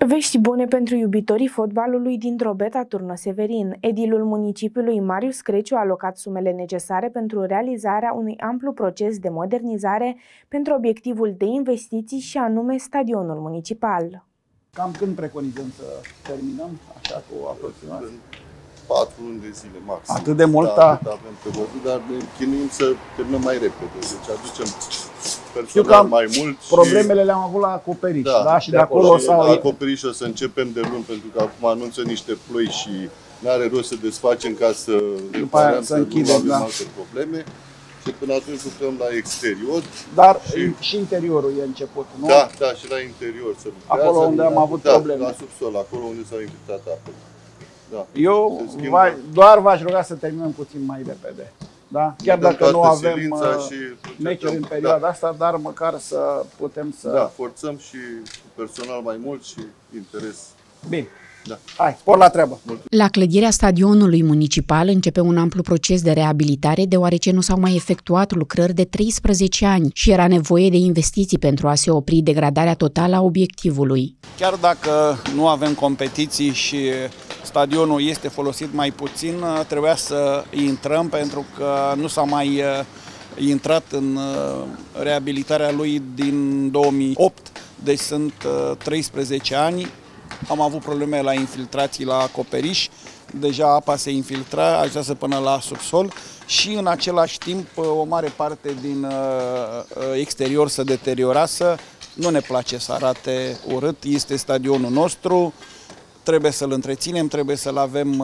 Vești bune pentru iubitorii fotbalului din Drobeta Turnă Severin. Edilul municipiului Marius Creciu a alocat sumele necesare pentru realizarea unui amplu proces de modernizare pentru obiectivul de investiții și anume stadionul municipal. Cam când preconizăm să terminăm, așa cu aproximație? 4 luni de zile maxim. Atât de mult? Da, avem pe văzut, dar ne chinuim să terminăm mai repede. Deci aducem personal mai mult. Problemele le-am avut la acoperiș, da? Și de acolo sau la acoperiș o să începem de luni, pentru că acum anunță niște ploi și n-are rost să desfacem ca să reparăm, să închidem, nu avem alte probleme. Și până atunci lucrăm la exterior. Dar și interiorul e început, nu? Da, și la interior se lucrează. Acolo unde am avut probleme. La subsol, acolo unde s-au infiltrat apă. Da. Eu doar v-aș ruga să terminăm puțin mai repede. Da? Chiar dacă nu avem meciuri în perioada asta, dar măcar să putem să... Da, forțăm și personal mai mult și interes. Bine. Da. Hai, spor la treabă! La clădirea stadionului municipal începe un amplu proces de reabilitare, deoarece nu s-au mai efectuat lucrări de 13 ani și era nevoie de investiții pentru a se opri degradarea totală a obiectivului. Chiar dacă nu avem competiții și stadionul este folosit mai puțin, trebuia să intrăm pentru că nu s-a mai intrat în reabilitarea lui din 2008, deci sunt 13 ani. Am avut probleme la infiltrații la acoperiș, deja apa se infiltra, ajunse până la subsol și în același timp o mare parte din exterior se deteriorase. Nu ne place să arate urât, este stadionul nostru, trebuie să-l întreținem, trebuie să-l avem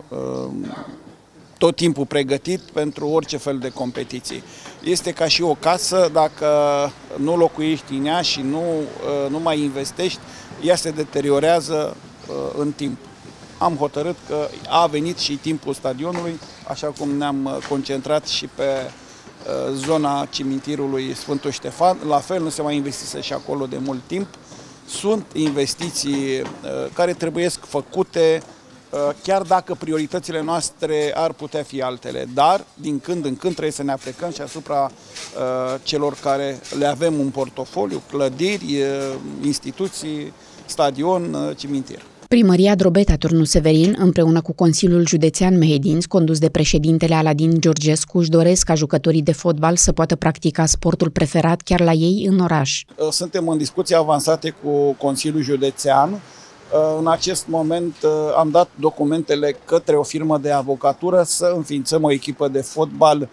tot timpul pregătit pentru orice fel de competiții. Este ca și o casă, dacă nu locuiești în ea și nu mai investești, ea se deteriorează în timp. Am hotărât că a venit și timpul stadionului, așa cum ne-am concentrat și pe zona cimitirului Sfântul Ștefan. La fel, nu se mai investise și acolo de mult timp. Sunt investiții care trebuie făcute, chiar dacă prioritățile noastre ar putea fi altele, dar din când în când trebuie să ne aplecăm și asupra celor care le avem în portofoliu, clădiri, instituții, stadion, cimitir. Primăria Drobeta Turnul Severin, împreună cu Consiliul Județean Mehedinți, condus de președintele Aladin Georgescu, își doresc ca jucătorii de fotbal să poată practica sportul preferat chiar la ei în oraș. Suntem în discuții avansate cu Consiliul Județean. În acest moment am dat documentele către o firmă de avocatură să înființăm o echipă de fotbal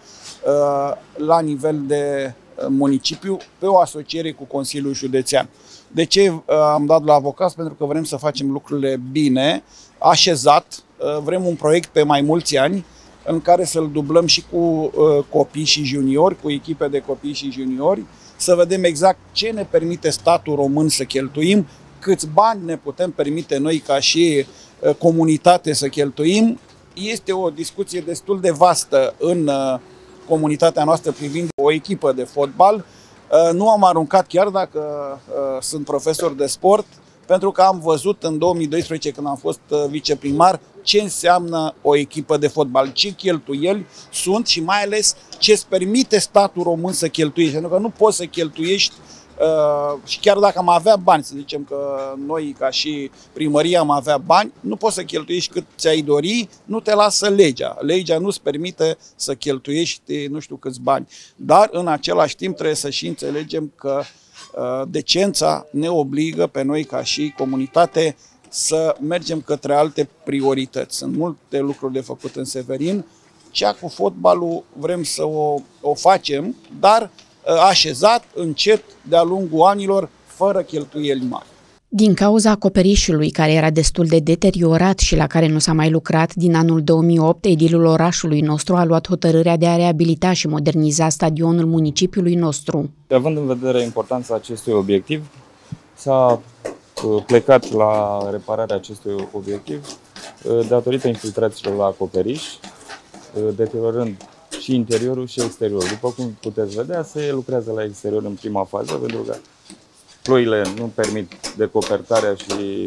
la nivel de municipiu pe o asociere cu Consiliul Județean. De ce am dat la avocați? Pentru că vrem să facem lucrurile bine, așezat, vrem un proiect pe mai mulți ani în care să-l dublăm și cu copii și juniori, cu echipe de copii și juniori, să vedem exact ce ne permite statul român să cheltuim, câți bani ne putem permite noi ca și comunitate să cheltuim. Este o discuție destul de vastă în comunitatea noastră privind o echipă de fotbal. Nu am aruncat, chiar dacă sunt profesor de sport, pentru că am văzut în 2012, când am fost viceprimar, ce înseamnă o echipă de fotbal, ce cheltuieli sunt și mai ales ce îți permite statul român să cheltuiești. Pentru că nu poți să cheltuiești și chiar dacă am avea bani, să zicem că noi ca și primăria am avea bani, nu poți să cheltuiești cât ți-ai dori, nu te lasă legea. Legea nu-ți permite să cheltuiești nu știu câți bani. Dar în același timp trebuie să și înțelegem că decența ne obligă pe noi ca și comunitate să mergem către alte priorități. Sunt multe lucruri de făcut în Severin. Cea cu fotbalul vrem să o facem, dar așezat, încet, de-a lungul anilor, fără cheltuieli mari. Din cauza acoperișului, care era destul de deteriorat și la care nu s-a mai lucrat din anul 2008, edilul orașului nostru a luat hotărârea de a reabilita și moderniza stadionul municipiului nostru. Având în vedere importanța acestui obiectiv, s-a plecat la repararea acestui obiectiv datorită infiltrațiilor la acoperiș, deteriorând și interiorul și exteriorul. După cum puteți vedea, se lucrează la exterior în prima fază, pentru că ploile nu permit decopertarea și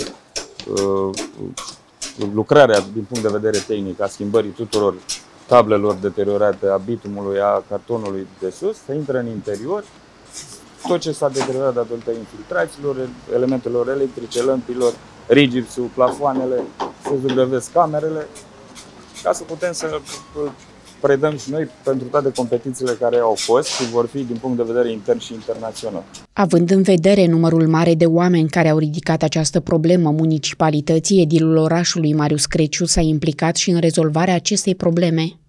lucrarea din punct de vedere tehnic a schimbării tuturor tablelor deteriorate, a bitumului, a cartonului de sus, se intră în interior, tot ce s-a deteriorat datorită infiltrațiilor, elementelor electrice, lămpilor, rigipsul, plafoanele, să zugrăvesc camerele, ca să putem să predăm și noi pentru toate competițiile care au fost și vor fi din punct de vedere intern și internațional. Având în vedere numărul mare de oameni care au ridicat această problemă municipalității, edilul orașului Marius Creciu s-a implicat și în rezolvarea acestei probleme.